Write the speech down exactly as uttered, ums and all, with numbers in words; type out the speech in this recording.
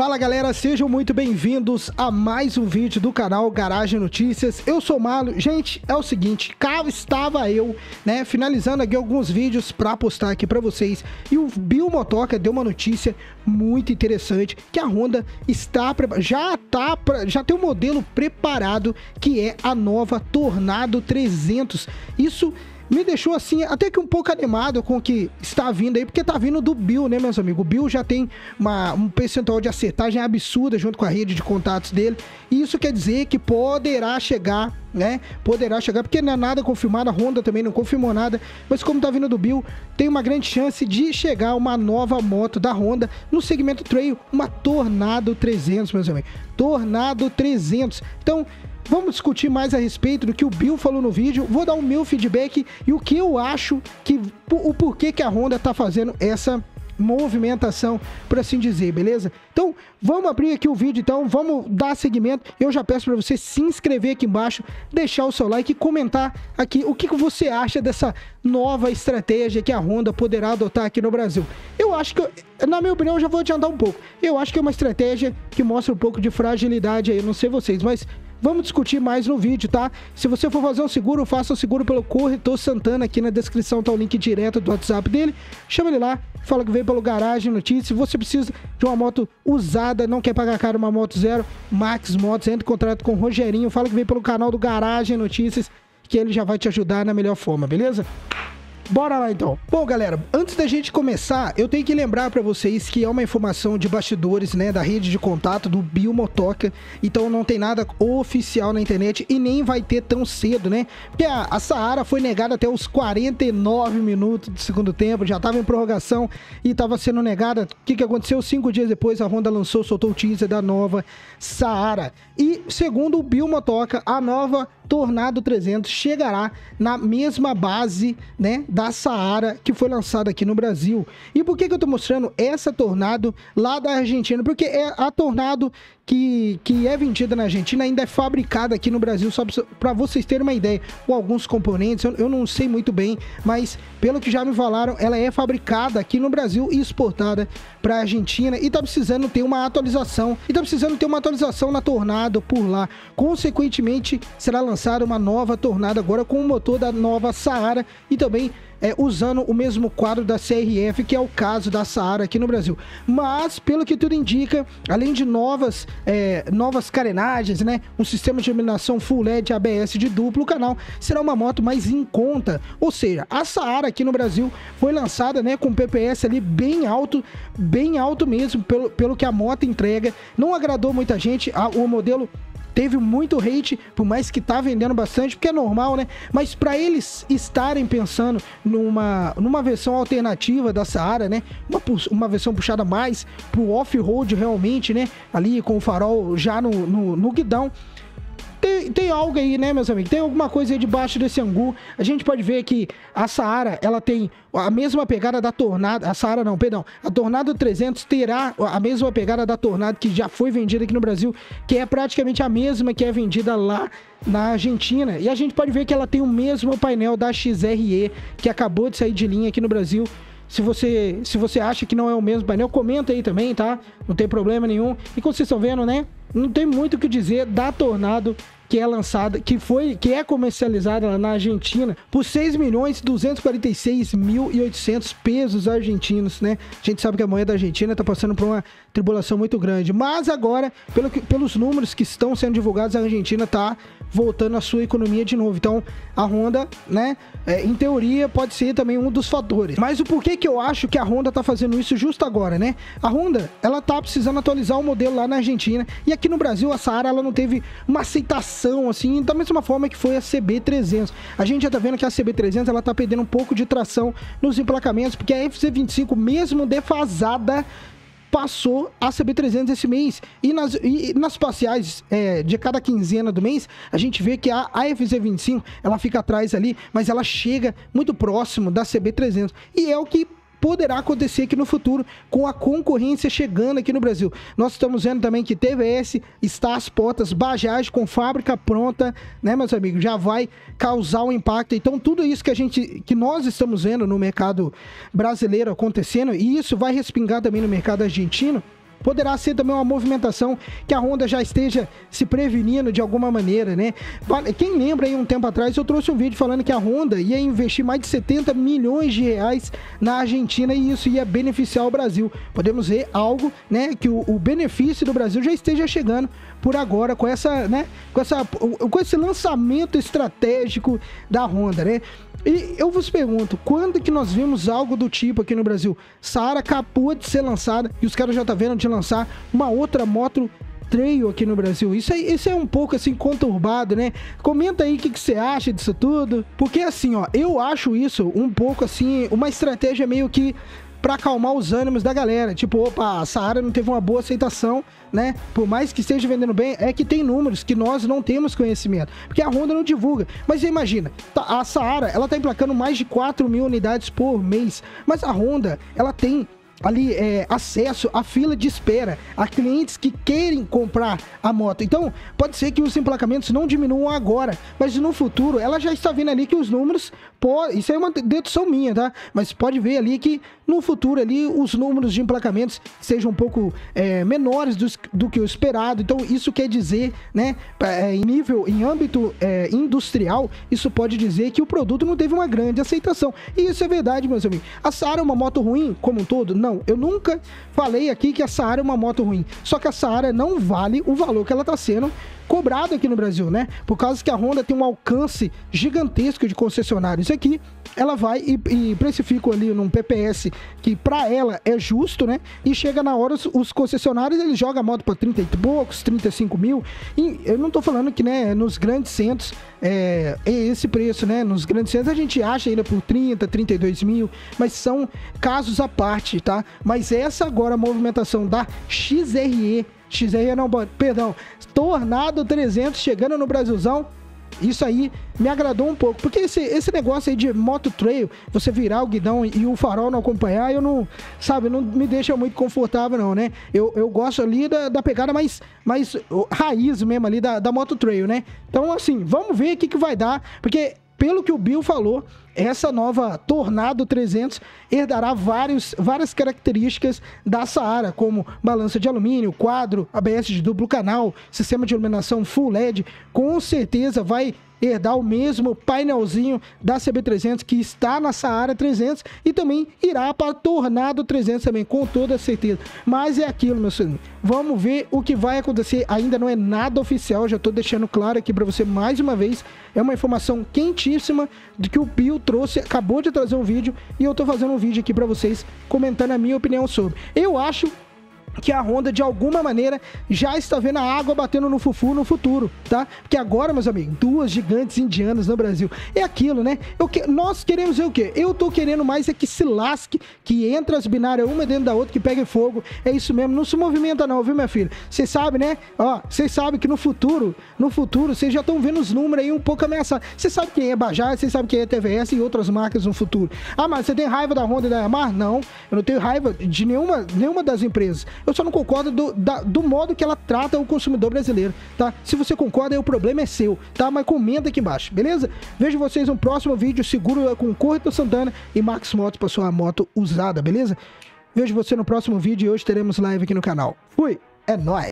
Fala galera, sejam muito bem-vindos a mais um vídeo do canal Garagem Notícias. Eu sou o Malo. Gente, é o seguinte, cá estava eu, né, finalizando aqui alguns vídeos pra postar aqui pra vocês. E o Bill Motoca deu uma notícia muito interessante, que a Honda está, já tá, já tem um modelo preparado, que é a nova Tornado trezentos. Isso me deixou assim, até que um pouco animado com o que está vindo aí, porque tá vindo do Bill, né, meus amigos? O Bill já tem uma, um percentual de acertagem absurda junto com a rede de contatos dele, e isso quer dizer que poderá chegar, né? Poderá chegar, porque não é nada confirmado, a Honda também não confirmou nada, mas como tá vindo do Bill, tem uma grande chance de chegar uma nova moto da Honda no segmento trail, uma Tornado trezentos, meus amigos. Tornado trezentos. Então, vamos discutir mais a respeito do que o Bill falou no vídeo, vou dar o meu feedback e o que eu acho, que o porquê que a Honda tá fazendo essa movimentação, por assim dizer, beleza? Então, vamos abrir aqui o vídeo, então, vamos dar seguimento. Eu já peço para você se inscrever aqui embaixo, deixar o seu like e comentar aqui o que você acha dessa nova estratégia que a Honda poderá adotar aqui no Brasil. Eu acho que, na minha opinião, eu já vou adiantar um pouco. Eu acho que é uma estratégia que mostra um pouco de fragilidade aí, eu não sei vocês, mas vamos discutir mais no vídeo, tá? Se você for fazer um seguro, faça um seguro pelo Corretor Santana. Aqui na descrição tá o link direto do WhatsApp dele. Chama ele lá, fala que veio pelo Garagem Notícias. Se você precisa de uma moto usada, não quer pagar caro uma moto zero, Max Motos, entra em contrato com o Rogerinho, fala que veio pelo canal do Garagem Notícias, que ele já vai te ajudar na melhor forma, beleza? Bora lá então. Bom galera, antes da gente começar, eu tenho que lembrar pra vocês que é uma informação de bastidores, né, da rede de contato do Bill Motoca, então não tem nada oficial na internet e nem vai ter tão cedo, né, porque a, a Saara foi negada até os quarenta e nove minutos do segundo tempo, já tava em prorrogação e tava sendo negada. O que que aconteceu? Cinco dias depois a Honda lançou, soltou o teaser da nova Saara e, segundo o Bill Motoca, a nova Tornado trezentos chegará na mesma base, né, da Saara que foi lançada aqui no Brasil. E por que que eu tô mostrando essa Tornado lá da Argentina? Porque é a Tornado que, que é vendida na Argentina, ainda é fabricada aqui no Brasil, só para vocês terem uma ideia, ou alguns componentes, eu, eu não sei muito bem, mas pelo que já me falaram, ela é fabricada aqui no Brasil e exportada para a Argentina, e tá precisando ter uma atualização, e tá precisando ter uma atualização na Tornado por lá. Consequentemente, será lançada uma nova Tornado agora com o motor da nova Saara e também É, usando o mesmo quadro da C R F, que é o caso da Saara aqui no Brasil. Mas, pelo que tudo indica, além de novas, é, novas carenagens, né, um sistema de iluminação Full L E D A B S de duplo canal, será uma moto mais em conta. Ou seja, a Saara aqui no Brasil foi lançada, né, com P P S ali bem alto, bem alto mesmo, pelo, pelo que a moto entrega. Não agradou muita gente, a, o modelo teve muito hate, por mais que tá vendendo bastante, porque é normal, né? Mas para eles estarem pensando numa, numa versão alternativa da Saara, né? Uma, uma versão puxada mais pro off-road realmente, né? Ali com o farol já no, no, no guidão. Tem, tem algo aí, né, meus amigos? Tem alguma coisa aí debaixo desse angu. A gente pode ver que a Saara, ela tem a mesma pegada da Tornado. A Saara não, perdão. A Tornado trezentos terá a mesma pegada da Tornado que já foi vendida aqui no Brasil, que é praticamente a mesma que é vendida lá na Argentina. E a gente pode ver que ela tem o mesmo painel da X R E, que acabou de sair de linha aqui no Brasil. Se você, se você acha que não é o mesmo painel, comenta aí também, tá? Não tem problema nenhum. E como vocês estão vendo, né? Não tem muito o que dizer da Tornado, que é lançada, que foi, que é comercializada lá na Argentina por seis milhões duzentos e quarenta e seis mil e oitocentos pesos argentinos, né? A gente sabe que a moeda argentina tá passando por uma tribulação muito grande, mas agora, pelo que, pelos números que estão sendo divulgados, a Argentina tá voltando a sua economia de novo. Então, a Honda, né, é, em teoria, pode ser também um dos fatores. Mas o porquê que eu acho que a Honda tá fazendo isso justo agora, né? A Honda, ela tá precisando atualizar o modelo lá na Argentina, e aqui no Brasil, a Saara, ela não teve uma aceitação, assim, da mesma forma que foi a C B trezentos. A gente já tá vendo que a C B trezentos, ela tá perdendo um pouco de tração nos emplacamentos, porque a F Z vinte e cinco, mesmo defasada, passou a C B trezentos esse mês. E nas, e nas parciais é, de cada quinzena do mês, a gente vê que a, a F Z vinte e cinco, ela fica atrás ali, mas ela chega muito próximo da C B trezentos. E é o que poderá acontecer aqui no futuro com a concorrência chegando aqui no Brasil. Nós estamos vendo também que T V S está às portas, Bajaj com fábrica pronta, né, meus amigos, já vai causar um impacto. Então tudo isso que a gente, que nós estamos vendo no mercado brasileiro acontecendo, e isso vai respingar também no mercado argentino, poderá ser também uma movimentação que a Honda já esteja se prevenindo de alguma maneira, né? Quem lembra aí um tempo atrás, eu trouxe um vídeo falando que a Honda ia investir mais de setenta milhões de reais na Argentina e isso ia beneficiar o Brasil. Podemos ver algo, né, que o, o benefício do Brasil já esteja chegando por agora com essa, né, com essa, com esse lançamento estratégico da Honda, né? E eu vos pergunto, quando que nós vimos algo do tipo aqui no Brasil? Saara acabou de ser lançada e os caras já estão vendo de lançar uma outra moto trail aqui no Brasil. Isso, aí, isso é um pouco assim conturbado, né? Comenta aí o que, que você acha disso tudo. Porque assim, ó, eu acho isso um pouco assim, uma estratégia meio que pra acalmar os ânimos da galera. Tipo, opa, a Saara não teve uma boa aceitação, né? Por mais que esteja vendendo bem, é que tem números que nós não temos conhecimento. Porque a Honda não divulga. Mas imagina, a Saara, ela tá emplacando mais de quatro mil unidades por mês. Mas a Honda, ela tem ali é, acesso à fila de espera, a clientes que querem comprar a moto. Então, pode ser que os emplacamentos não diminuam agora, mas no futuro, ela já está vendo ali que os números, pode, isso é uma dedução minha, tá? Mas pode ver ali que no futuro ali, os números de emplacamentos sejam um pouco é, menores do, do que o esperado. Então, isso quer dizer, né, é, em nível, em âmbito é, industrial, isso pode dizer que o produto não teve uma grande aceitação. E isso é verdade, meus amigos. A Saara é uma moto ruim, como um todo? Não. Eu nunca falei aqui que a Saara é uma moto ruim. Só que a Saara não vale o valor que ela está sendo cobrada aqui no Brasil, né? Por causa que a Honda tem um alcance gigantesco de concessionários. Isso aqui, ela vai e, e precifica ali num P P S que para ela é justo, né? E chega na hora, os, os concessionários, eles jogam a moto para trinta e poucos, trinta e cinco mil. E eu não tô falando que, né, nos grandes centros é, é esse preço, né? Nos grandes centros a gente acha ainda por trinta, trinta e dois mil, mas são casos à parte, tá? Mas essa agora, a movimentação da X R E, X R E não, perdão, Tornado trezentos chegando no Brasilzão, isso aí me agradou um pouco, porque esse, esse negócio aí de moto trail, você virar o guidão e o farol não acompanhar, eu não, sabe, não me deixa muito confortável não, né? Eu, eu gosto ali da, da pegada mais, mais raiz mesmo ali da, da moto trail, né? Então, assim, vamos ver o que, que vai dar, porque pelo que o Bill falou, essa nova Tornado trezentos herdará vários, várias características da Saara, como balança de alumínio, quadro, A B S de duplo canal, sistema de iluminação Full L E D, com certeza vai herdar o mesmo painelzinho da C B trezentos que está na Saara trezentos e também irá para Tornado trezentos também, com toda certeza. Mas é aquilo, meu senhor. Vamos ver o que vai acontecer. Ainda não é nada oficial, já estou deixando claro aqui para você mais uma vez. É uma informação quentíssima de que o Pio trouxe, acabou de trazer um vídeo e eu estou fazendo um vídeo aqui para vocês comentando a minha opinião sobre. Eu acho que a Honda, de alguma maneira, já está vendo a água batendo no fufu no futuro, tá? Porque agora, meus amigos, duas gigantes indianas no Brasil. É aquilo, né? Eu que... Nós queremos ver o quê? Eu tô querendo mais é que se lasque, que entre as binárias uma dentro da outra, que pegue fogo. É isso mesmo, não se movimenta não, viu, minha filha? Vocês sabem, né? Ó, vocês sabem que no futuro, no futuro, vocês já estão vendo os números aí um pouco ameaçados. Você sabe quem é Bajaj, você sabe quem é T V S e outras marcas no futuro. Ah, mas você tem raiva da Honda e da Yamaha? Não, eu não tenho raiva de nenhuma, nenhuma das empresas. Eu só não concordo do, da, do modo que ela trata o consumidor brasileiro, tá? Se você concorda, aí o problema é seu, tá? Mas comenta aqui embaixo, beleza? Vejo vocês no próximo vídeo, seguro com Corretor Santana e Max Motos para sua moto usada, beleza? Vejo você no próximo vídeo e hoje teremos live aqui no canal. Fui, é nóis!